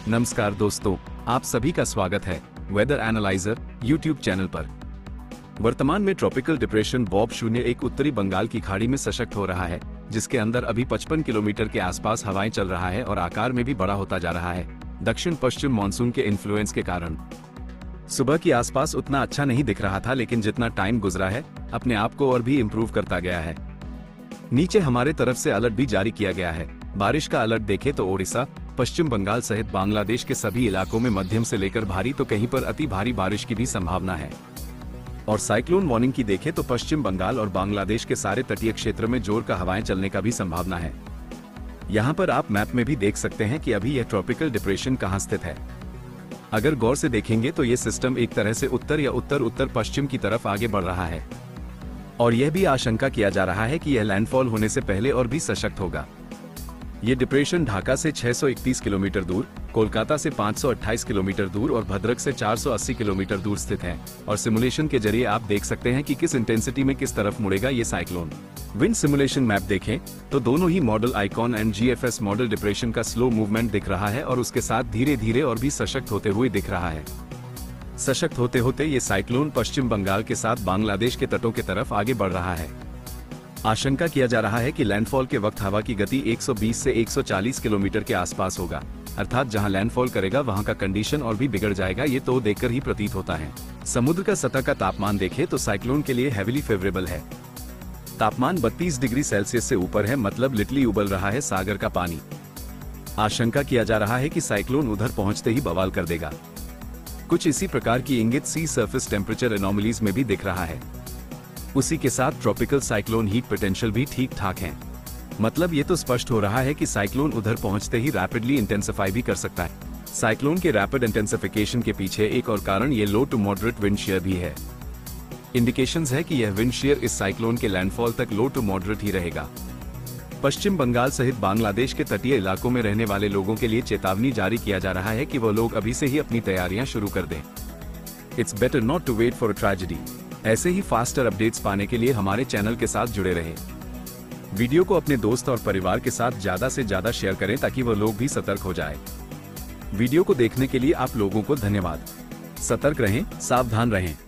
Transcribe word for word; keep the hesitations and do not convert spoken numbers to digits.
नमस्कार दोस्तों, आप सभी का स्वागत है वेदर एनालाइजर यूट्यूब चैनल पर। वर्तमान में ट्रॉपिकल डिप्रेशन बॉब शून्य एक उत्तरी बंगाल की खाड़ी में सशक्त हो रहा है, जिसके अंदर अभी पचपन किलोमीटर के आसपास हवाएं चल रहा है और आकार में भी बड़ा होता जा रहा है दक्षिण पश्चिम मानसून के इन्फ्लुएंस के कारण। सुबह के आसपास उतना अच्छा नहीं दिख रहा था, लेकिन जितना टाइम गुजरा है अपने आप को और भी इम्प्रूव करता गया है। नीचे हमारे तरफ से अलर्ट भी जारी किया गया है। बारिश का अलर्ट देखें तो ओडिशा, पश्चिम बंगाल सहित बांग्लादेश के सभी इलाकों में मध्यम से लेकर भारी तो कहीं पर अति भारी बारिश की भी संभावना है। और साइक्लोन वार्निंग की देखें तो पश्चिम बंगाल और बांग्लादेश के सारे तटीय क्षेत्र में जोर का हवाएं चलने का भी संभावना है। यहाँ पर आप मैप में भी देख सकते हैं कि अभी यह ट्रॉपिकल डिप्रेशन कहाँ स्थित है। अगर गौर से देखेंगे तो ये सिस्टम एक तरह से उत्तर या उत्तर उत्तर पश्चिम की तरफ आगे बढ़ रहा है और यह भी आशंका किया जा रहा है कि यह लैंडफॉल होने से पहले और भी सशक्त होगा। ये डिप्रेशन ढाका से छह सौ इकतीस किलोमीटर दूर, कोलकाता से पाँच सौ अट्ठाईस किलोमीटर दूर और भद्रक से चार सौ अस्सी किलोमीटर दूर स्थित है और सिमुलेशन के जरिए आप देख सकते हैं कि किस इंटेंसिटी में किस तरफ मुड़ेगा ये साइक्लोन। विंड सिमुलेशन मैप देखें तो दोनों ही model ICON and GFS model depression का स्लो मूवमेंट दिख रहा है और उसके साथ धीरे धीरे और भी सशक्त होते हुए दिख रहा है। सशक्त होते होते ये साइक्लोन पश्चिम बंगाल के साथ बांग्लादेश के तटों की तरफ आगे बढ़ रहा है। आशंका किया जा रहा है कि लैंडफॉल के वक्त हवा की गति एक सौ बीस से एक सौ चालीस किलोमीटर के आसपास होगा, अर्थात जहां लैंडफॉल करेगा वहां का कंडीशन और भी बिगड़ जाएगा। ये तो देखकर ही प्रतीत होता है। समुद्र का सतह का तापमान देखें तो साइक्लोन के लिए हेविली फेवरेबल है। तापमान बत्तीस डिग्री सेल्सियस से ऊपर है, मतलब लिटली उबल रहा है सागर का पानी। आशंका किया जा रहा है कि साइक्लोन उधर पहुंचते ही बवाल कर देगा। कुछ इसी प्रकार की इंगित सी सरफेस टेम्परेचर एनोमलीज में भी दिख रहा है। उसी के साथ ट्रॉपिकल साइक्लोन हीट पोटेंशियल भी ठीक ठाक है। मतलब ये तो स्पष्ट हो रहा है कि साइक्लोन उधर पहुंचते ही रैपिडली इंटेंसिफाई भी कर सकता है। साइक्लोन के रैपिड इंटेंसिफिकेशन के पीछे एक और कारण ये low to moderate wind shear भी है। इंडिकेशंस है कि यह विंड शेयर इस साइक्लोन के लैंडफॉल तक लो टू मॉडरेट ही रहेगा। पश्चिम बंगाल सहित बांग्लादेश के तटीय इलाकों में रहने वाले लोगों के लिए चेतावनी जारी किया जा रहा है कि वो लोग अभी से ही अपनी तैयारियां शुरू कर दें। It's better not to wait for a tragedy. ऐसे ही फास्टर अपडेट्स पाने के लिए हमारे चैनल के साथ जुड़े रहें। वीडियो को अपने दोस्त और परिवार के साथ ज्यादा से ज्यादा शेयर करें ताकि वो लोग भी सतर्क हो जाएं। वीडियो को देखने के लिए आप लोगों को धन्यवाद। सतर्क रहें, सावधान रहें।